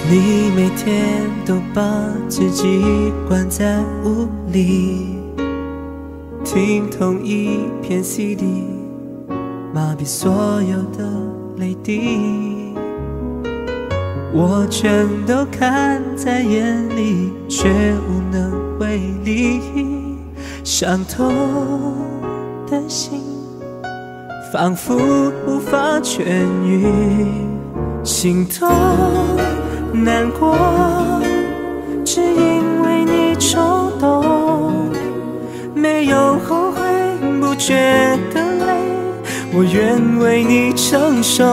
你每天都把自己关在屋里，听同一片 CD， 麻痹所有的泪滴。我全都看在眼里，却无能为力。伤透的心，仿佛无法痊愈，心痛难过，只因为你冲动，没有后悔，不觉得累，我愿为你承受，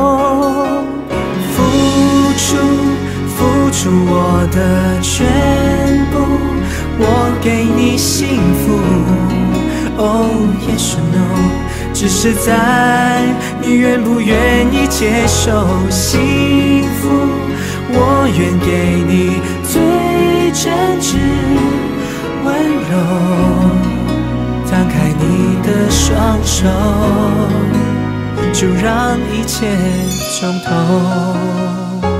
付出我的全部，我给你幸福。Oh yes or no， 只是在你愿不愿意接受幸福，我愿给你最真挚温柔，摊开你的双手，就让一切从头。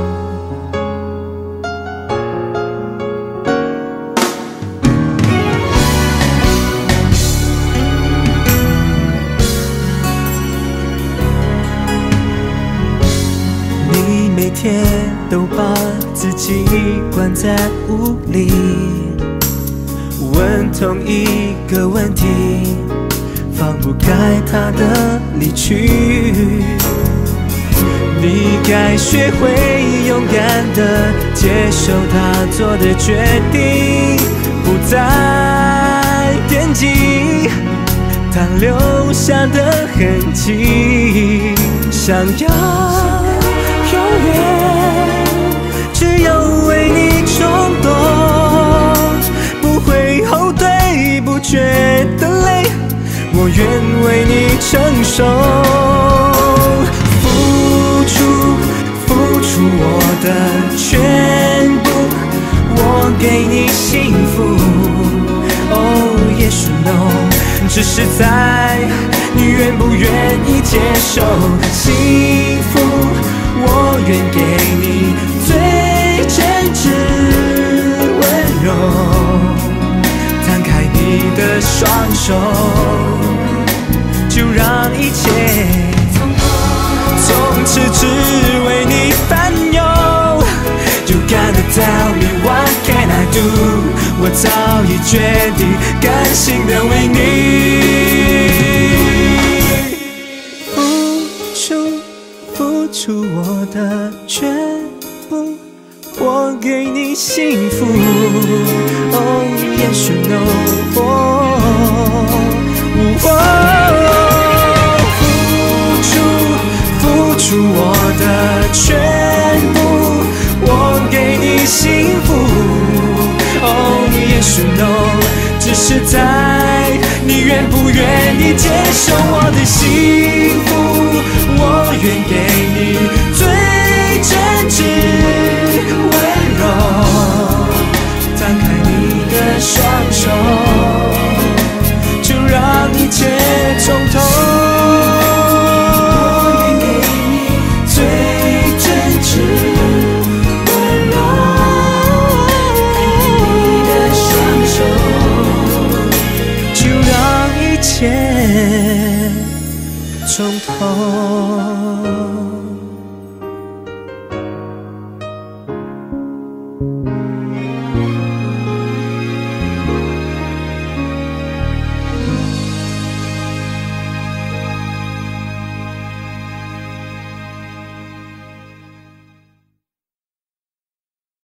每天都把自己关在屋里，问同一个问题，放不开他的离去。你该学会勇敢地接受他做的决定，不再惦记他留下的痕迹，想要永远只有为你冲动，不会后退，不觉得累，我愿为你承受，付出我的全部，我给你幸福。Oh yes or no， 只是在你愿不愿意接受幸福，我愿给你最真挚温柔，摊开你的双手，就让一切从此只为你烦忧。You gotta tell me what can I do， 我早已决定甘心的为你付出我的全部，我给你幸福。Oh yes or no， 付出我的全部，我给你幸福。Oh yes or no， 只是在你愿不愿意接受我的幸福。